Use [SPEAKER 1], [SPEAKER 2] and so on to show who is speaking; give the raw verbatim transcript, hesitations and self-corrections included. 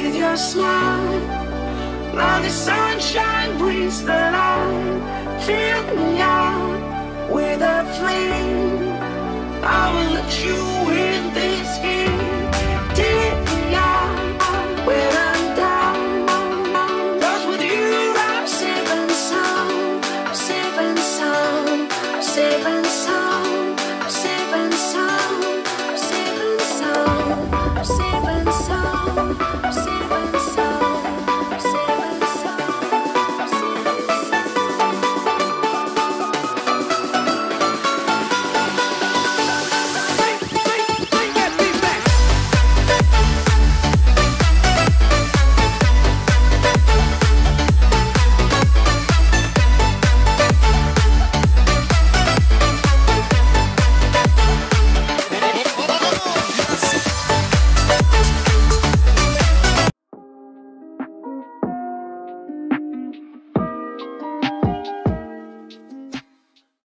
[SPEAKER 1] with your smile. Now the sunshine brings the light. Fill me out with a flame. I will let you in.